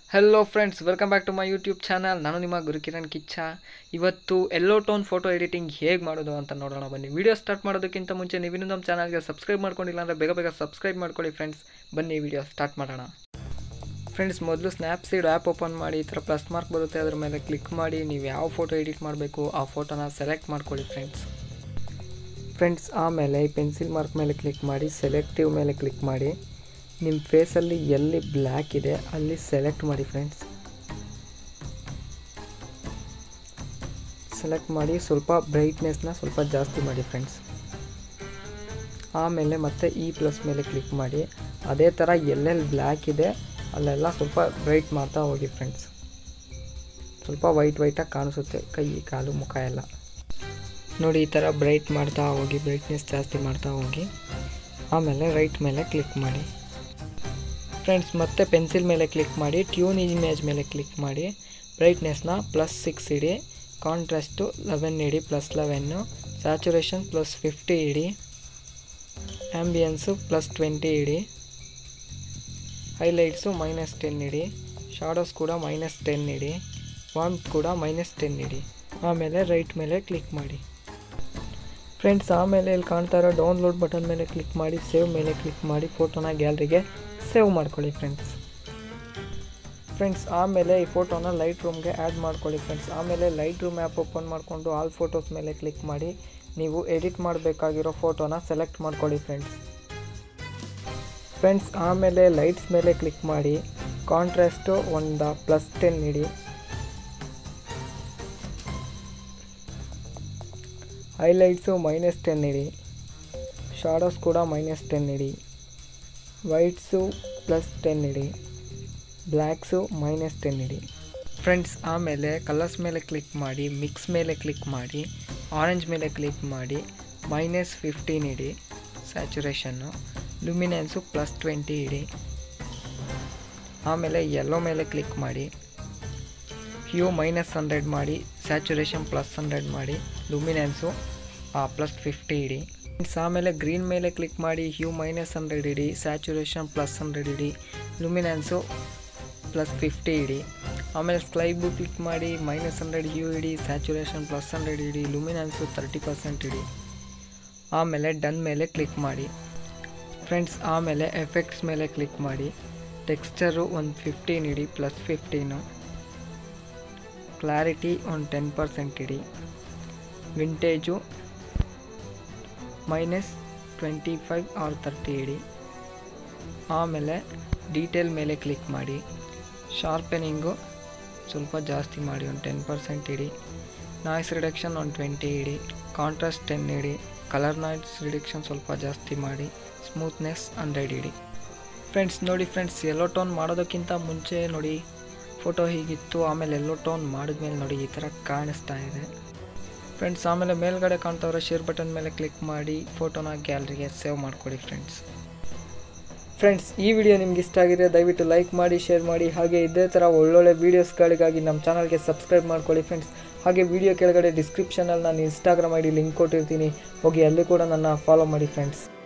Hello friends, welcome back to my YouTube channel. ನಾನು ನಿಮ್ಮ Gurukirankiccha. ಇವತ್ತು yellowtone ಫೋಟೋ ಎಡಿಟಿಂಗ್ ಹೇಗೆ ಮಾಡೋದು ಅಂತ ನೋಡೋಣ ಬನ್ನಿ. ವಿಡಿಯೋ ಸ್ಟಾರ್ಟ್ ಮಾಡೋದಕ್ಕಿಂತ ಮುಂಚೆ ನೀವು ಇನ್ನೂ ನಮ್ಮ ಚಾನಲ್ಗೆ ಸಬ್ಸ್ಕ್ರೈಬ್ ಮಾಡ್ಕೊಂಡಿಲ್ಲ ಅಂದರೆ ಬೇಗ ಸಬ್ಸ್ಕ್ರೈಬ್ ಮಾಡ್ಕೊಳ್ಳಿ ಫ್ರೆಂಡ್ಸ್. ಬನ್ನಿ ವಿಡಿಯೋ ಸ್ಟಾರ್ಟ್ ಮಾಡೋಣ. ಫ್ರೆಂಡ್ಸ್, ಮೊದಲು ಸ್ನ್ಯಾಪ್ಸೀಡ್ ಆ್ಯಪ್ ಓಪನ್ ಮಾಡಿ, ಈ ಥರ ಪ್ಲಸ್ ಮಾರ್ಕ್ ಬರುತ್ತೆ, ಅದರ ಮೇಲೆ ಕ್ಲಿಕ್ ಮಾಡಿ ನೀವು ಯಾವ ಫೋಟೋ ಎಡಿಟ್ ಮಾಡಬೇಕು ಆ ಫೋಟೋನ ಸೆಲೆಕ್ಟ್ ಮಾಡ್ಕೊಳ್ಳಿ ಫ್ರೆಂಡ್ಸ್. ಆಮೇಲೆ ಈ ಪೆನ್ಸಿಲ್ ಮಾರ್ಕ್ ಮೇಲೆ ಕ್ಲಿಕ್ ಮಾಡಿ, ಸೆಲೆಕ್ಟಿವ್ ಮೇಲೆ ಕ್ಲಿಕ್ ಮಾಡಿ, ನಿಮ್ಮ ಫೇಸಲ್ಲಿ ಎಲ್ಲಿ ಬ್ಲ್ಯಾಕ್ ಇದೆ ಅಲ್ಲಿ ಸೆಲೆಕ್ಟ್ ಮಾಡಿ ಫ್ರೆಂಡ್ಸ್. ಸೆಲೆಕ್ಟ್ ಮಾಡಿ ಸ್ವಲ್ಪ ಬ್ರೈಟ್ನೆಸ್ನ ಸ್ವಲ್ಪ ಜಾಸ್ತಿ ಮಾಡಿ ಫ್ರೆಂಡ್ಸ್. ಆಮೇಲೆ ಮತ್ತೆ ಈ ಪ್ಲಸ್ ಮೇಲೆ ಕ್ಲಿಕ್ ಮಾಡಿ, ಅದೇ ಥರ ಎಲ್ಲೆಲ್ಲಿ ಬ್ಲ್ಯಾಕ್ ಇದೆ ಅಲ್ಲೆಲ್ಲ ಸ್ವಲ್ಪ ಬ್ರೈಟ್ ಮಾಡ್ತಾ ಹೋಗಿ ಫ್ರೆಂಡ್ಸ್. ಸ್ವಲ್ಪ ವೈಟಾಗಿ ಕಾಣಿಸುತ್ತೆ ಕೈ, ಕಾಲು, ಮುಖ ಎಲ್ಲ ನೋಡಿ. ಈ ಥರ ಬ್ರೈಟ್ ಮಾಡ್ತಾ ಹೋಗಿ, ಬ್ರೈಟ್ನೆಸ್ ಜಾಸ್ತಿ ಮಾಡ್ತಾ ಹೋಗಿ. ಆಮೇಲೆ ರೈಟ್ ಮೇಲೆ ಕ್ಲಿಕ್ ಮಾಡಿ ಫ್ರೆಂಡ್ಸ್. ಮತ್ತೆ ಪೆನ್ಸಿಲ್ ಮೇಲೆ ಕ್ಲಿಕ್ ಮಾಡಿ, ಟ್ಯೂನ್ ಇಮೇಜ್ ಮೇಲೆ ಕ್ಲಿಕ್ ಮಾಡಿ, ಬ್ರೈಟ್ನೆಸ್ನ +6 ಇಡಿ, ಕಾಂಟ್ರಾಸ್ಟು 11 ಇಡಿ, +11, ಸ್ಯಾಚುರೇಷನ್ +50 ಇಡಿ, ಆ್ಯಂಬಿಯನ್ಸು +20 ಇಡಿ, ಹೈಲೈಟ್ಸು -10 ಇಡಿ, ಶಾಡೋಸ್ ಕೂಡ -10 ಇಡಿ, ವಾರ್ಮ್ತ್ ಕೂಡ -10 ಇಡಿ. ಆಮೇಲೆ ರೈಟ್ ಮೇಲೆ ಕ್ಲಿಕ್ ಮಾಡಿ ಫ್ರೆಂಡ್ಸ್. ಆಮೇಲೆ ಇಲ್ಲಿ ಕಾಣ್ತಾ ಇರೋ ಡೌನ್ಲೋಡ್ ಬಟನ್ ಮೇಲೆ ಕ್ಲಿಕ್ ಮಾಡಿ, ಸೇವ್ ಮೇಲೆ ಕ್ಲಿಕ್ ಮಾಡಿ, ಫೋಟೋನ ಗ್ಯಾಲರಿಗೆ ಸೇವ್ ಮಾಡ್ಕೊಳ್ಳಿ ಫ್ರೆಂಡ್ಸ್. ಆಮೇಲೆ ಈ ಫೋಟೋನ ಲೈಟ್ರೂಮ್ಗೆ ಆ್ಯಡ್ ಮಾಡ್ಕೊಳ್ಳಿ ಫ್ರೆಂಡ್ಸ್. ಆಮೇಲೆ ಲೈಟ್ರೂಮ್ ಆ್ಯಪ್ ಓಪನ್ ಮಾಡಿಕೊಂಡು ಆಲ್ ಫೋಟೋಸ್ ಮೇಲೆ ಕ್ಲಿಕ್ ಮಾಡಿ, ನೀವು ಎಡಿಟ್ ಮಾಡಬೇಕಾಗಿರೋ ಫೋಟೋನ ಸೆಲೆಕ್ಟ್ ಮಾಡ್ಕೊಳ್ಳಿ ಫ್ರೆಂಡ್ಸ್. ಆಮೇಲೆ ಲೈಟ್ಸ್ ಮೇಲೆ ಕ್ಲಿಕ್ ಮಾಡಿ, ಕಾಂಟ್ರಾಸ್ಟು ಒಂದು +10 ಇಡಿ, ಹೈಲೈಟ್ಸು -10 ಇಡಿ, ಶಾಡೋಸ್ ಕೂಡ -10 ಇಡಿ, ವೈಟ್ಸು +10 ಇಡಿ, ಬ್ಲ್ಯಾಕ್ಸು -10 ಇಡಿ ಫ್ರೆಂಡ್ಸ್. ಆಮೇಲೆ ಕಲರ್ಸ್ ಮೇಲೆ ಕ್ಲಿಕ್ ಮಾಡಿ, ಮಿಕ್ಸ್ ಮೇಲೆ ಕ್ಲಿಕ್ ಮಾಡಿ, ಆರೆಂಜ್ ಮೇಲೆ ಕ್ಲಿಕ್ ಮಾಡಿ, -15 ಇಡಿ, ಸ್ಯಾಚುರೇಷನ್ನು, ಲುಮಿನೆನ್ಸು +20 ಇಡಿ. ಆಮೇಲೆ ಯೆಲ್ಲೋ ಮೇಲೆ ಕ್ಲಿಕ್ ಮಾಡಿ, ಹ್ಯೂ -100 ಮಾಡಿ, ಸ್ಯಾಚುರೇಷನ್ +100 ಮಾಡಿ, ಲುಮಿನೆನ್ಸು +50 ಇಡಿ ಫ್ರೆಂಡ್ಸ್. ಆಮೇಲೆ ಗ್ರೀನ್ ಮೇಲೆ ಕ್ಲಿಕ್ ಮಾಡಿ, ಹ್ಯೂ -100 ಇಡಿ, ಸ್ಯಾಚುರೇಷನ್ +100 ಇಡಿ, ಲುಮಿನೆನ್ಸು +50 ಇಡಿ. ಆಮೇಲೆ ಸ್ಕೈ ಬ್ಲೂ ಕ್ಲಿಕ್ ಮಾಡಿ, -100 ಹ್ಯೂ ಇಡಿ, ಸ್ಯಾಚುರೇಷನ್ +100 ಇಡಿ, ಲುಮಿನೆನ್ಸು 30% ಇಡಿ. ಆಮೇಲೆ ಡನ್ ಮೇಲೆ ಕ್ಲಿಕ್ ಮಾಡಿ ಫ್ರೆಂಡ್ಸ್. ಆಮೇಲೆ ಎಫೆಕ್ಟ್ಸ್ ಮೇಲೆ ಕ್ಲಿಕ್ ಮಾಡಿ, ಟೆಕ್ಸ್ಚರು ಒಂದು 15 ಇಡಿ, +15, ಕ್ಲಾರಿಟಿ ಒಂದು 10% ಇಡಿ, ವಿಂಟೇಜು -25 or 30 ಇಡಿ. ಆಮೇಲೆ ಡೀಟೇಲ್ ಮೇಲೆ ಕ್ಲಿಕ್ ಮಾಡಿ, ಶಾರ್ಪನಿಂಗು ಸ್ವಲ್ಪ ಜಾಸ್ತಿ ಮಾಡಿ, ಒಂದು 10% ಇಡಿ, ನಾಯ್ಸ್ ರಿಡಕ್ಷನ್ ಒಂದು 20 ಇಡಿ, ಕಾಂಟ್ರಾಸ್ಟ್ 10 ಇಡಿ, ಕಲರ್ ನಾಯ್ಸ್ ರಿಡಕ್ಷನ್ ಸ್ವಲ್ಪ ಜಾಸ್ತಿ ಮಾಡಿ, ಸ್ಮೂತ್ನೆಸ್ 100 ಇಡಿ ಫ್ರೆಂಡ್ಸ್. ನೋಡಿ ಫ್ರೆಂಡ್ಸ್, ಯೆಲ್ಲೋಟೋನ್ ಮಾಡೋದಕ್ಕಿಂತ ಮುಂಚೆ ನೋಡಿ ಫೋಟೋ ಹೀಗಿತ್ತು, ಆಮೇಲೆ ಯೆಲ್ಲೋಟೋನ್ ಮಾಡಿದ್ಮೇಲೆ ನೋಡಿ ಈ ಥರ ಕಾಣಿಸ್ತಾ ಇದೆ ಫ್ರೆಂಡ್ಸ್. ಆಮೇಲೆ ಮೇಲ್ಗಡೆ ಕಾಣ್ತಾವ್ರೆ ಶೇರ್ ಬಟನ್ ಮೇಲೆ ಕ್ಲಿಕ್ ಮಾಡಿ, ಫೋಟೋನ ಗ್ಯಾಲರಿಗೆ ಸೇವ್ ಮಾಡ್ಕೊಳ್ಳಿ ಫ್ರೆಂಡ್ಸ್. ಈ ವಿಡಿಯೋ ನಿಮ್ಗೆ ಇಷ್ಟ ಆಗಿದೆ ದಯವಿಟ್ಟು ಲೈಕ್ ಮಾಡಿ, ಶೇರ್ ಮಾಡಿ, ಹಾಗೆ ಇದೇ ಥರ ಒಳ್ಳೊಳ್ಳೆ ವೀಡಿಯೋಸ್ಗಳಿಗಾಗಿ ನಮ್ಮ ಚಾನಲ್ಗೆ ಸಬ್ಸ್ಕ್ರೈಬ್ ಮಾಡ್ಕೊಳ್ಳಿ ಫ್ರೆಂಡ್ಸ್. ಹಾಗೆ ವಿಡಿಯೋ ಕೆಳಗಡೆ ಡಿಸ್ಕ್ರಿಪ್ಷನಲ್ಲಿ ನಾನು ಇನ್ಸ್ಟಾಗ್ರಾಮ್ ID ಲಿಂಕ್ ಕೊಟ್ಟಿರ್ತೀನಿ, ಹೋಗಿ ಅಲ್ಲಿ ಕೂಡ ನನ್ನ ಫಾಲೋ ಮಾಡಿ ಫ್ರೆಂಡ್ಸ್.